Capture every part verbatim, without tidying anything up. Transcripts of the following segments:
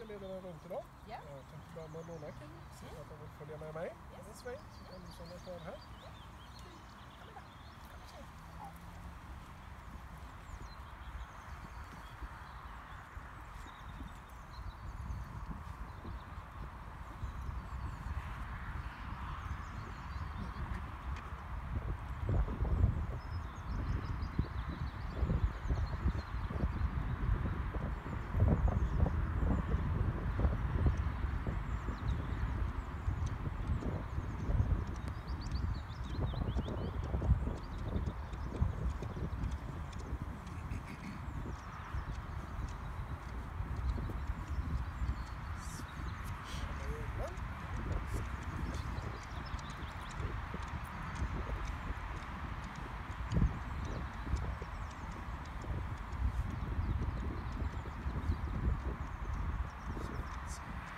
leder den runt idag. Ja. Jag tänkte börja med att låna Kim. Så att de vill följa med mig en sväng. Så kan du stanna kvar här.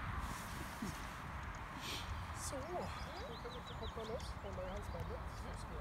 Så, då kan vi inte koppla loss, hålla i halsbandet. Så ska